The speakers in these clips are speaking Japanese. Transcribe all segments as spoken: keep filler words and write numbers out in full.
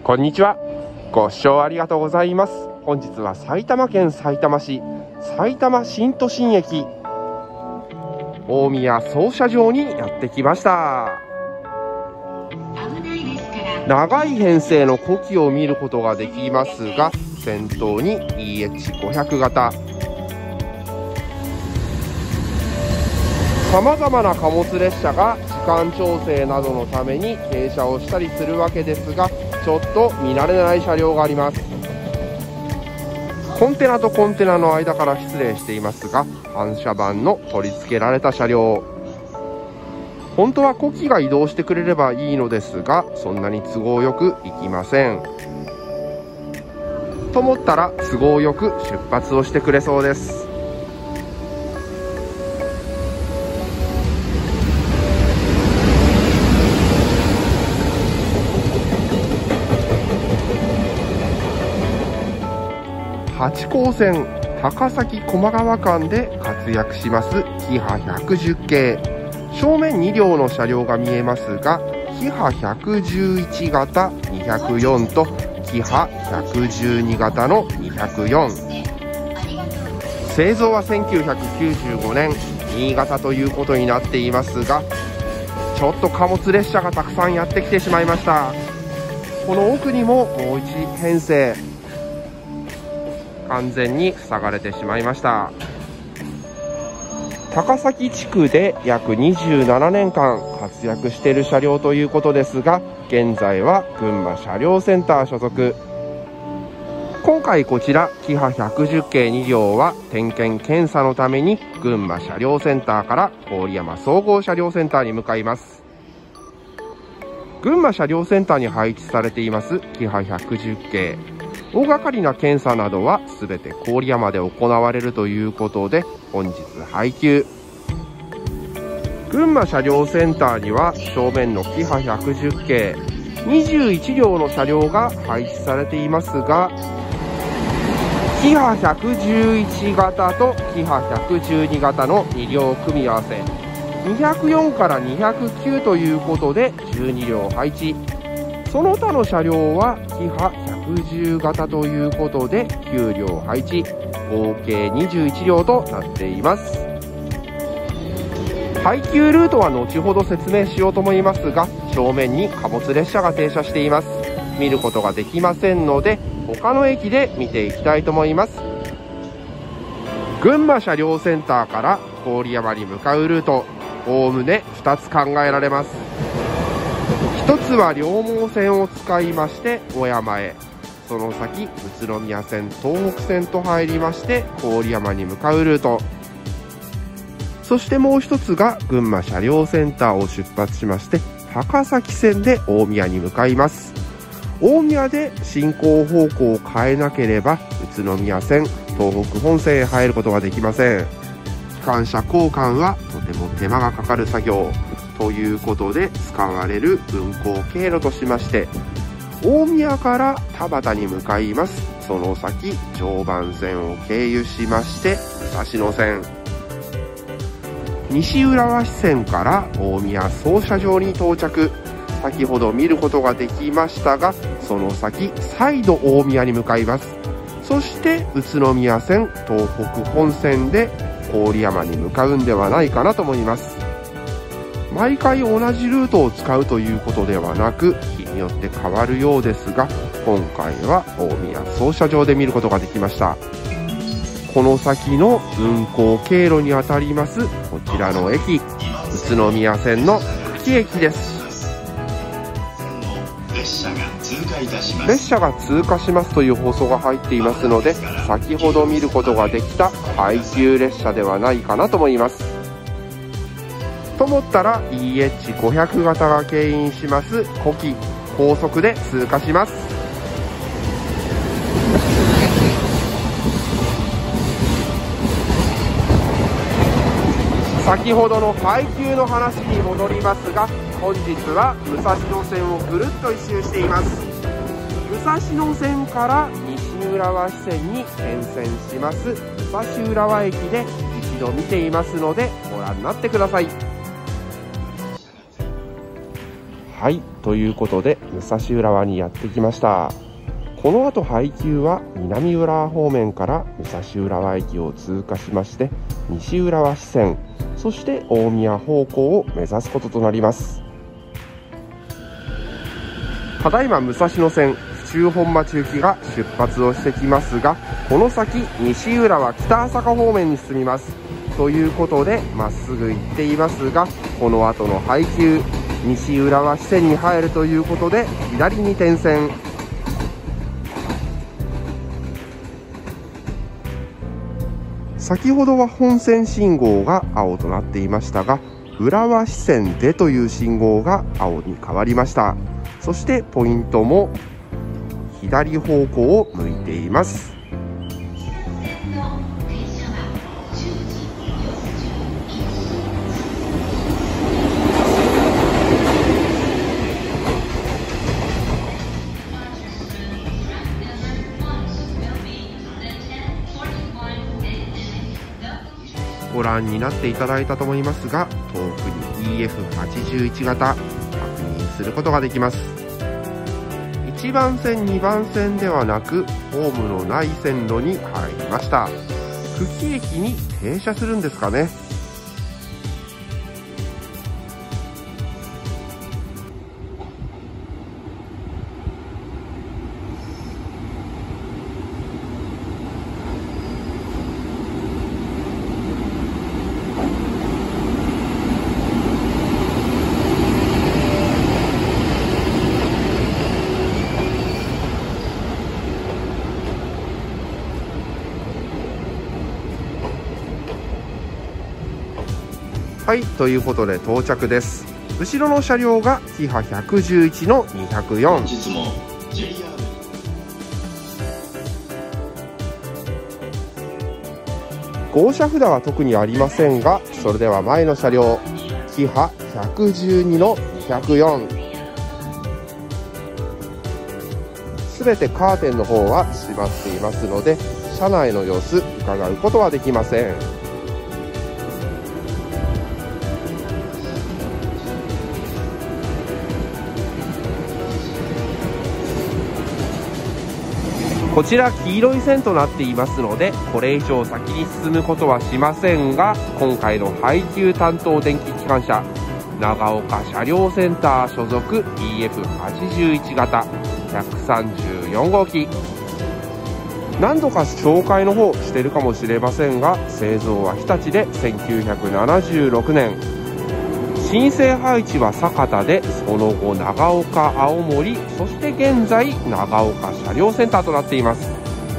こんにちは。ご視聴ありがとうございます。本日は埼玉県さいたま市埼玉新都心駅大宮操車場にやってきました。長い編成の古希を見ることができますが、先頭に イーエイチごひゃく 型、さまざまな貨物列車が時間調整などのために停車をしたりするわけですが、ちょっと見慣れない車両があります。コンテナとコンテナの間から失礼していますが、反射板の取り付けられた車両、本当は古希が移動してくれればいいのですが、そんなに都合よくいきません。と思ったら都合よく出発をしてくれそうです。八高線高崎駒川間で活躍しますキハひゃくじゅっ系、正面に両の車両が見えますが、キハひゃくじゅういち型にひゃくよんとキハひゃくじゅうに型のにひゃくよん、製造はせんきゅうひゃくきゅうじゅうごねん新潟ということになっていますが、ちょっと貨物列車がたくさんやってきてしまいました。この奥にももう一編成、完全に塞がれてしまいました。高崎地区で約にじゅうななねんかん活躍している車両ということですが、現在は群馬車両センター所属。今回こちらキハひゃくじゅっ系に両は点検検査のために群馬車両センターから郡山総合車両センターに向かいます。群馬車両センターに配置されていますキハひゃくじゅっ系、大掛かりな検査などはすべて郡山で行われるということで、本日配給。群馬車両センターには正面のキハひゃくじゅっ系にじゅういち両の車両が配置されていますが、キハひゃくじゅういち型とキハひゃくじゅうに型のに両組み合わせ、にひゃくよんからにひゃくきゅうということでじゅうに両配置。その他の車両はキハひゃくじゅう型ということできゅう両配置、合計にじゅういち両となっています。配給ルートは後ほど説明しようと思いますが、正面に貨物列車が停車しています。見ることができませんので、他の駅で見ていきたいと思います。群馬車両センターから郡山に向かうルート、おおむねふたつ考えられます。一つは両毛線を使いまして小山へ、その先宇都宮線東北線と入りまして郡山に向かうルート、そしてもう一つが群馬車両センターを出発しまして高崎線で大宮に向かいます。大宮で進行方向を変えなければ宇都宮線東北本線へ入ることができません。機関車交換はとても手間がかかる作業ということで、使われる運行経路としまして大宮から田端に向かいます。その先常磐線を経由しまして武蔵野線、西浦和支線から大宮操車場に到着。先ほど見ることができましたが、その先再度大宮に向かいます。そして宇都宮線東北本線で郡山に向かうんではないかなと思います。毎回同じルートを使うということではなく、日によって変わるようですが、今回は大宮操車場で見ることができました。この先の運行経路にあたりますこちらの駅、宇都宮線の久喜駅です。列車が通過いたします。列車が通過しますという放送が入っていますので、先ほど見ることができた配給列車ではないかなと思います。と思ったら イーエイチごひゃく 型が牽引します古希、高速で通過します。先ほどの配給の話に戻りますが、本日は武蔵野線をぐるっと一周しています。武蔵野線から西浦和支線に変線します武蔵浦和駅で一度見ていますのでご覧になってください。 はい、ということで武蔵浦和にやってきました。この後配給は南浦和方面から武蔵浦和駅を通過しまして、西浦和支線、そして大宮方向を目指すこととなります。ただいま武蔵野線府中本町行きが出発をしてきますが、この先西浦和北朝霞方面に進みます。ということでまっすぐ行っていますが、この後の配給西浦和支線に入るということで左に転線。先ほどは本線信号が青となっていましたが、浦和支線でという信号が青に変わりました。そしてポイントも左方向を向いています。ご覧になっていただいたと思いますが、遠くに イーエフはちじゅういち 型確認することができます。いちばん線にばん線ではなくホームのない線路に入りました。久喜駅に停車するんですかね。はい、ということで到着です。後ろの車両がキハひゃくじゅういちのにひゃくよん。号車札は特にありませんが、それでは前の車両キハひゃくじゅうにのにひゃくよん。すべてカーテンの方は閉まっていますので、車内の様子伺うことはできません。こちら黄色い線となっていますので、これ以上先に進むことはしませんが、今回の配給担当電気機関車長岡車両センター所属 イーエフはちじゅういち 型ひゃくさんじゅうよん号機、何度か紹介の方してるかもしれませんが、製造は日立でせんきゅうひゃくななじゅうろくねん、申請配置は酒田で、その後長岡、青森、そして現在長岡車両センターとなっています。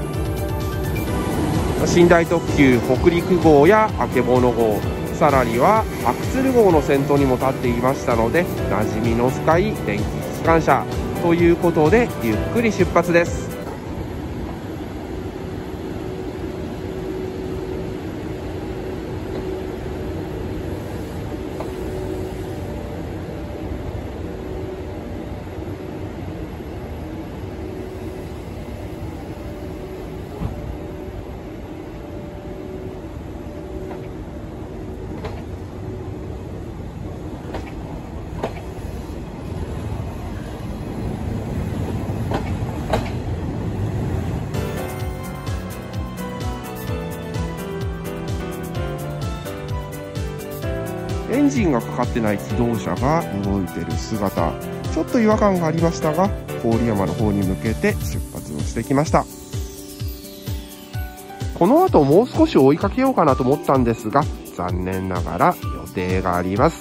寝台特急北陸号やあけぼの号、さらには白鶴号の先頭にも立っていましたので、馴染みの深い電気機関車ということでゆっくり出発です。エンジンがかかってない気動車が動いてる姿、ちょっと違和感がありましたが、郡山の方に向けて出発をしてきました。この後もう少し追いかけようかなと思ったんですが、残念ながら予定があります。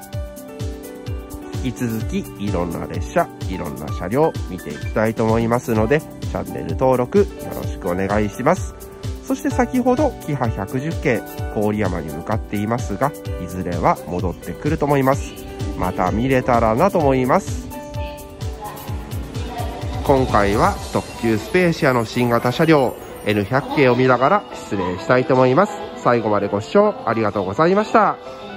引き続きいろんな列車、いろんな車両見ていきたいと思いますので、チャンネル登録よろしくお願いします。そして先ほどキハひゃくじゅっ系郡山に向かっていますが、いずれは戻ってくると思います。また見れたらなと思います。今回は特急スペーシアの新型車両 エヌひゃく 系を見ながら失礼したいと思います。最後までご視聴ありがとうございました。